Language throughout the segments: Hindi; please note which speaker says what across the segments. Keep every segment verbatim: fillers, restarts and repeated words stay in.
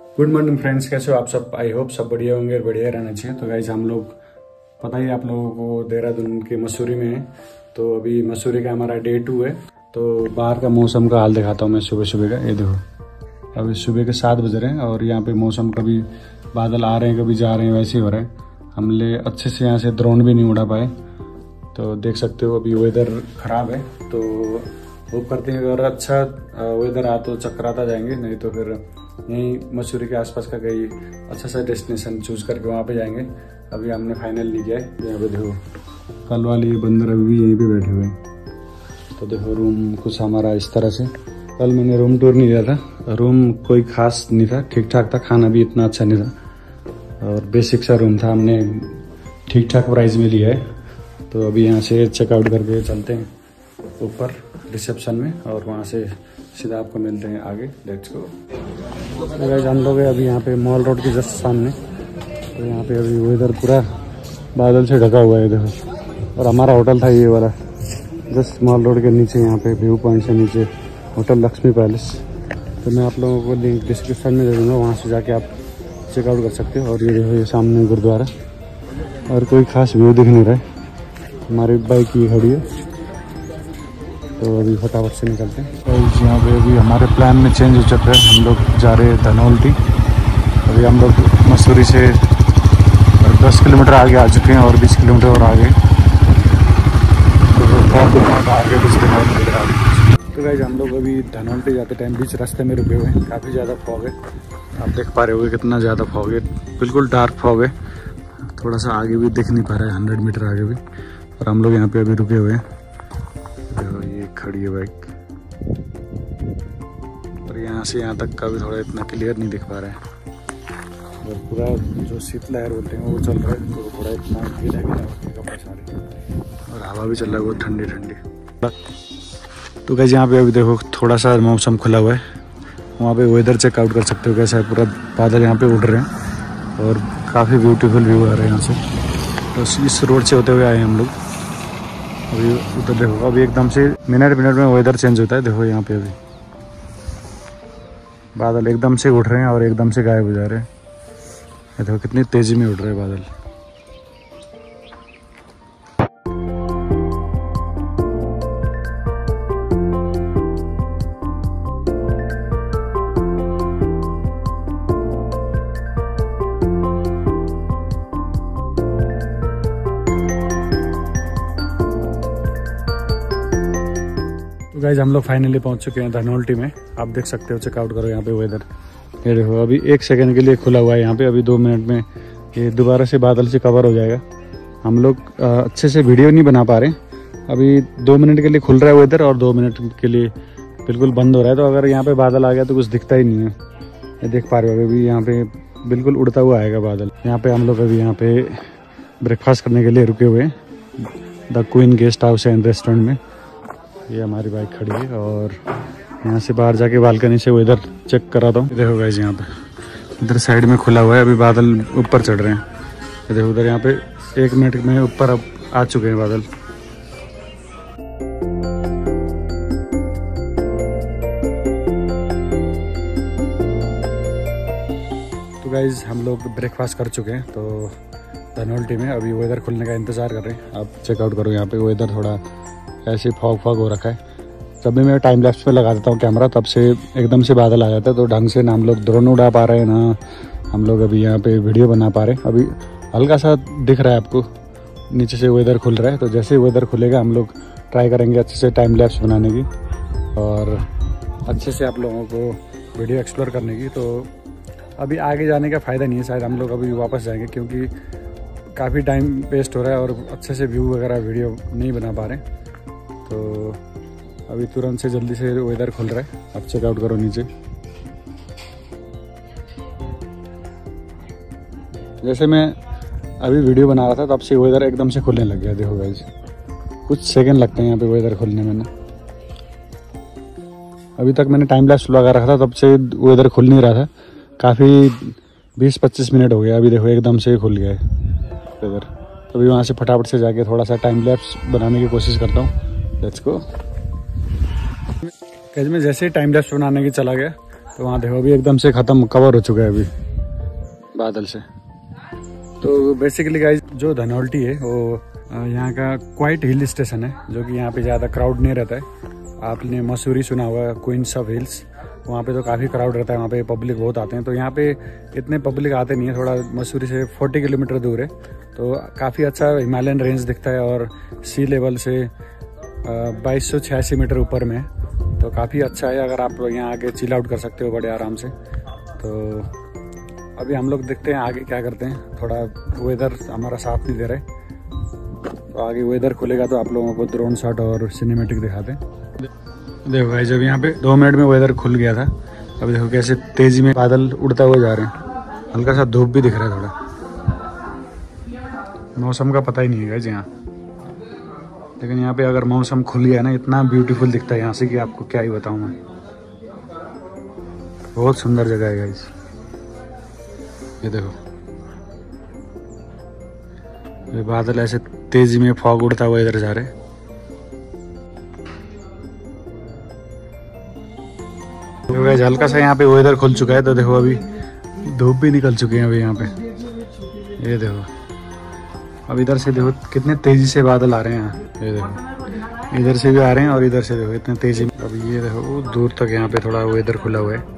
Speaker 1: गुड मॉर्निंग फ्रेंड्स, कैसे हो आप सब। आई होप सब बढ़िया होंगे और बढ़िया रहना चाहिए। तो गाइज हम लोग पता ही आप लोगों को देहरादून के मसूरी में है। तो अभी मसूरी का हमारा डे टू है। तो बाहर का मौसम का हाल दिखाता हूँ मैं सुबह सुबह का। ये देखो अभी सुबह के सात बज रहे हैं और यहाँ पे मौसम कभी बादल आ रहे हैं कभी जा रहे हैं, वैसे ही हो रहा है। हमने अच्छे से यहाँ से ड्रोन भी नहीं उड़ा पाए। तो देख सकते हो अभी वेदर ख़राब है। तो होप करते हैं अगर अच्छा वेदर आ तो चक्राता जाएंगे, नहीं तो फिर यहीं मसूरी के आसपास का कहीं अच्छा सा डेस्टिनेशन चूज करके वहाँ पे जाएंगे। अभी हमने फाइनल नहीं किया है। यहाँ पे देखो कल वाली बंदर अभी भी यहीं पे बैठे हुए हैं। तो देखो रूम कुछ हमारा इस तरह से। कल मैंने रूम टूर नहीं दिया था। रूम कोई खास नहीं था, ठीक ठाक था। खाना भी इतना अच्छा नहीं था और बेसिक सा रूम था। हमने ठीक ठाक प्राइस में लिया है। तो अभी यहाँ से चेकआउट करके चलते हैं ऊपर रिसेप्शन में और वहाँ से सीधा आपको मिलते हैं आगे। Let's go. तो गाइस हम लोग अभी यहाँ पे मॉल रोड के जस्ट सामने। तो यहाँ पे अभी वेदर पूरा बादल से ढका हुआ है देखो। और हमारा होटल था ये वाला जस्ट मॉल रोड के नीचे, यहाँ पे व्यू पॉइंट से नीचे होटल लक्ष्मी पैलेस। तो मैं आप लोगों को लिंक डिस्क्रिप्शन में दे दूँगा, वहाँ से जाके आप चेकआउट कर सकते हो। और ये देखो ये सामने गुरुद्वारा और कोई खास व्यू दिख नहीं रहा है। हमारी बाइक ये खड़ी है। तो अभी फटाफट से निकलते हैं। तो यहाँ पे अभी हमारे प्लान में चेंज हो चुका है। हम लोग जा रहे हैं धनौल्टी। अभी हम लोग मसूरी से दस किलोमीटर आगे आ चुके हैं और बीस किलोमीटर और आगे आगे बीस किलोमीटर आगे। तो गाइस हम लोग अभी धनौल्टी जाते टाइम बीच रास्ते में रुके हुए हैं। काफ़ी ज़्यादा फॉग है, आप देख पा रहे होगे कितना ज़्यादा फॉग है। बिल्कुल डार्क फॉग है। थोड़ा सा आगे भी दिख नहीं पा रहा है, हंड्रेड मीटर आगे भी। और हम लोग यहाँ पे अभी रुके हुए हैं। ये खड़ी है बाइक और यहाँ से यहाँ तक का भी थोड़ा इतना क्लियर नहीं दिख पा रहा है। और पूरा जो शीतलहर बोलते हैं वो चल रहा है। तो थोड़ा इतना गीला गीला कपड़े सारे और हवा भी चल रहा है बहुत ठंडी ठंडी। तो कैसे यहाँ पे अभी देखो थोड़ा सा मौसम खुला हुआ है। वहाँ पे वेदर चेकआउट कर सकते हो कैसा है। पूरा बादल यहाँ पे उड़ रहे हैं और काफ़ी ब्यूटीफुल व्यू आ रहा है यहाँ से। तो इस रोड से होते हुए आए हम लोग। अभी उधर देखो अभी एकदम से मिनट मिनट में वेदर चेंज होता है। देखो यहाँ पे अभी बादल एकदम से उठ रहे हैं और एकदम से गायब हो जा रहे हैं। देखो कितनी तेजी में उड़ रहे हैं बादल। गाइस हम लोग फाइनली पहुंच चुके हैं धनौल्टी में। आप देख सकते हो, चेकआउट करो यहाँ पे वेदर। ये देखो अभी एक सेकंड के लिए खुला हुआ है यहाँ पे। अभी दो मिनट में ये दोबारा से बादल से कवर हो जाएगा। हम लोग अच्छे से वीडियो नहीं बना पा रहे। अभी दो मिनट के लिए खुल रहा है वेदर और दो मिनट के लिए बिल्कुल बंद हो रहा है। तो अगर यहाँ पे बादल आ गया तो कुछ दिखता ही नहीं है। ये देख पा रहे हो अभी यहाँ पे बिल्कुल उड़ता हुआ आएगा बादल। यहाँ पे हम लोग अभी यहाँ पे ब्रेकफास्ट करने के लिए रुके हुए हैं the queen guest house and restaurant में। ये हमारी बाइक खड़ी है और यहाँ से बाहर जाके बालकनी से वेदर चेक कराता हूँ। देखो गाइस यहाँ पे इधर साइड में खुला हुआ है। अभी बादल ऊपर चढ़ रहे हैं। ये देखो उधर यहाँ पे एक मिनट में ऊपर अब आ चुके हैं बादल। तो गाइस हम लोग ब्रेकफास्ट कर चुके हैं तो धनौल्टी में। अभी वेदर खुलने का इंतज़ार कर रहे हैं। आप चेकआउट करो यहाँ पे वेदर थोड़ा ऐसे फॉग फॉग हो रखा है। जब भी मैं टाइम लैप्स पे लगा देता हूँ कैमरा तब से एकदम से बादल आ जाता है। तो ढंग से ना हम लोग ड्रोन उड़ा पा रहे हैं ना हम लोग अभी यहाँ पे वीडियो बना पा रहे हैं। अभी हल्का सा दिख रहा है आपको, नीचे से वेदर खुल रहा है। तो जैसे ही वेदर खुलेगा हम लोग ट्राई करेंगे अच्छे से टाइम लैप्स बनाने की और अच्छे से आप लोगों को वीडियो एक्सप्लोर करने की। तो अभी आगे जाने का फ़ायदा नहीं है, शायद हम लोग अभी वापस जाएंगे क्योंकि काफ़ी टाइम वेस्ट हो रहा है और अच्छे से व्यू वगैरह वीडियो नहीं बना पा रहे। तो अभी तुरंत से जल्दी से वेदर खुल रहा है। आप चेकआउट करो नीचे। जैसे मैं अभी वीडियो बना रहा था तब से वेदर एकदम से खुलने लग गया। देखो गाइस कुछ सेकंड लगते हैं यहाँ पे वेदर खुलने में ना। अभी तक मैंने टाइम लैप्स लगा रखा था तब से वेदर खुल नहीं रहा था। काफ़ी बीस पच्चीस मिनट हो गया। अभी देखो एकदम से खुल गया है वेदर। अभी वहाँ से फटाफट से जाके थोड़ा सा टाइम लैप्स बनाने की कोशिश करता हूँ। Let's go. कैसे मैं जैसे ही टाइम लैप्स बनाने की चला गया तो वहाँ देखो अभी एकदम से ख़त्म कवर हो चुका है अभी बादल से। तो बेसिकली गाइस जो धनौल्टी है वो यहाँ का क्वाइट हिल स्टेशन है, जो कि यहाँ पे ज़्यादा क्राउड नहीं रहता है। आपने मसूरी सुना होगा, क्वींस ऑफ हिल्स, वहाँ पे तो काफ़ी क्राउड रहता है, वहाँ पे पब्लिक बहुत आते हैं। तो यहाँ पे इतने पब्लिक आते नहीं है, थोड़ा मसूरी से चालीस किलोमीटर दूर है। तो काफ़ी अच्छा हिमालयन रेंज दिखता है और सी लेवल से बाईस सौ छियासी मीटर ऊपर में, तो काफ़ी अच्छा है। अगर आप यहाँ आके चिल आउट कर सकते हो बड़े आराम से। तो अभी हम लोग देखते हैं आगे क्या करते हैं। थोड़ा वेदर हमारा साथ नहीं दे रहा है, तो आगे वेदर खुलेगा तो आप लोगों को ड्रोन शॉट और सिनेमेटिक दिखाते हैं। देखो भाई जब यहाँ पे दो मिनट में वेदर खुल गया था, अभी देखो कैसे तेजी में बादल उड़ता हुआ जा रहे हैं। हल्का सा धूप भी दिख रहा है, थोड़ा मौसम का पता ही नहीं है गाइस यहाँ। लेकिन यहाँ पे अगर मौसम खुल गया ना, इतना ब्यूटीफुल दिखता है यहाँ से कि आपको क्या ही बताऊँ मैं। बहुत सुंदर जगह है गाइस। ये देखो ये बादल ऐसे तेजी में फॉग उड़ता हुआ इधर जा रहे हैं। तो गाइस हल्का सा यहाँ पे वेदर खुल चुका है, तो देखो अभी धूप भी निकल चुके हैं अभी यहाँ पे। ये देखो अब इधर से देखो कितने तेजी से बादल आ रहे हैं यहाँ। ये देखो इधर से भी आ रहे हैं और इधर से देखो इतने तेजी में। अभी ये देखो वो दूर तक यहाँ पे थोड़ा वेदर खुला हुआ है।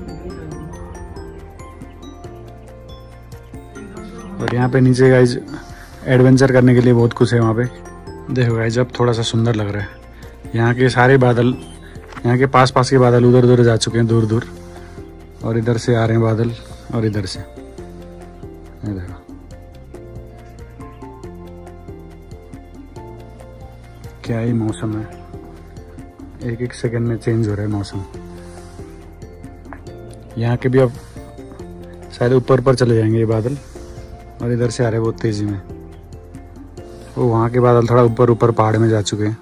Speaker 1: और यहाँ पे नीचे गाइस एडवेंचर करने के लिए बहुत कुछ है वहाँ पे। देखो गाइस अब थोड़ा सा सुंदर लग रहा है। यहाँ के सारे बादल, यहाँ के पास पास के बादल उधर उधर जा चुके हैं, दूर दूर, और इधर से आ रहे हैं बादल और इधर से। ये देखो क्या ही मौसम है, एक एक सेकंड में चेंज हो रहा है मौसम। यहाँ के भी अब शायद ऊपर पर चले जाएंगे ये बादल, और इधर से आ रहे हैं बहुत तेजी में। वो वहाँ के बादल थोड़ा ऊपर ऊपर पहाड़ में जा चुके हैं।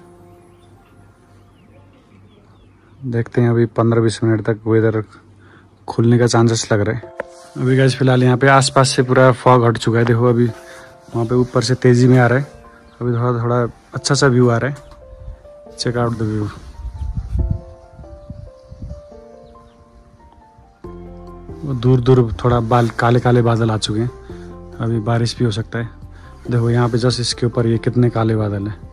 Speaker 1: देखते हैं अभी पंद्रह बीस मिनट तक वेदर खुलने का चांसेस लग रहा है। अभी गाइस फिलहाल यहाँ पे आसपास से पूरा फॉग हट चुका है। देखो अभी वहाँ पे ऊपर से तेजी में आ रहा है। अभी थोड़ा थोड़ा अच्छा सा व्यू आ रहा है। Check out the view. वो दूर दूर थोड़ा बाल काले काले बादल आ चुके हैं, अभी बारिश भी हो सकता है। देखो यहाँ पे जस्ट इसके ऊपर ये कितने काले बादल हैं।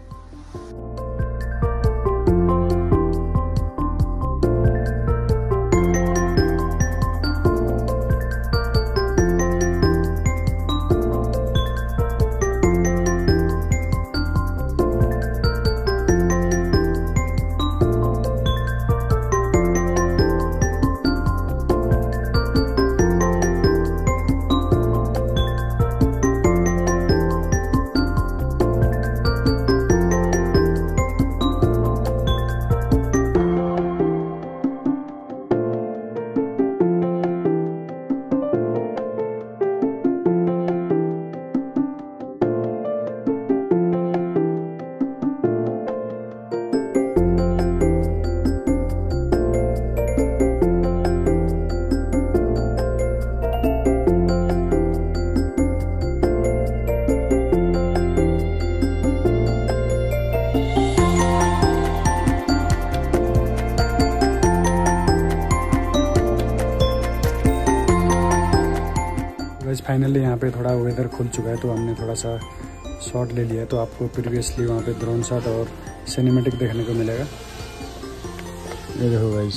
Speaker 1: फाइनली यहाँ पे थोड़ा वेदर खुल चुका है, तो हमने थोड़ा सा शॉट ले लिया। तो आपको प्रीवियसली वहाँ पे ड्रोन शॉट और सिनेमेटिक देखने को मिलेगा। ये देखो गाइस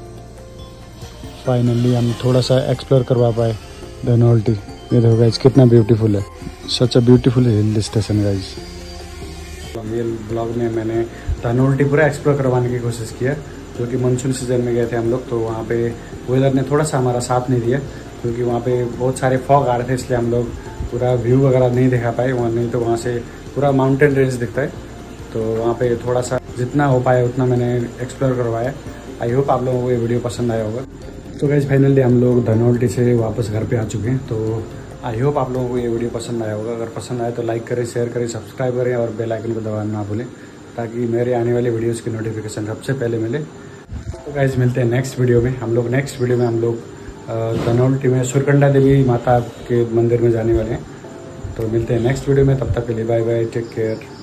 Speaker 1: फाइनली हम थोड़ा सा एक्सप्लोर करवा पाए धनौल्टी। ये देखो गाइस कितना ब्यूटीफुल है, such a beautiful hill station guys. ये ब्लॉग में मैंने धनौल्टी पूरा एक्सप्लोर करवाने की कोशिश किया, जो कि मानसून सीजन में गए थे हम लोग। तो वहाँ पे वेदर ने थोड़ा सा हमारा साथ नहीं दिया, क्योंकि वहाँ पे बहुत सारे फॉग आ रहे थे, इसलिए हम लोग पूरा व्यू वगैरह नहीं दिखा पाए वहाँ। नहीं तो वहाँ से पूरा माउंटेन रेंज दिखता है, तो वहाँ पे थोड़ा सा जितना हो पाया उतना मैंने एक्सप्लोर करवाया। आई होप आप लोगों को ये वीडियो पसंद आया होगा। तो गाइस फाइनली हम लोग धनौल्टी से वापस घर पे आ चुके हैं। तो आई होप आप लोगों को ये वीडियो पसंद आया होगा। अगर पसंद आए तो लाइक करें, शेयर करें, सब्सक्राइब करें और बेल आइकन को दबाना ना भूलें, ताकि मेरे आने वाले वीडियोज़ की नोटिफिकेशन सबसे पहले मिले। तो गाइस मिलते हैं नेक्स्ट वीडियो में। हम लोग नेक्स्ट वीडियो में हम लोग धनौल्टी में सुरकंडा देवी माता के मंदिर में जाने वाले हैं। तो मिलते हैं नेक्स्ट वीडियो में, तब तक के लिए बाय बाय, टेक केयर।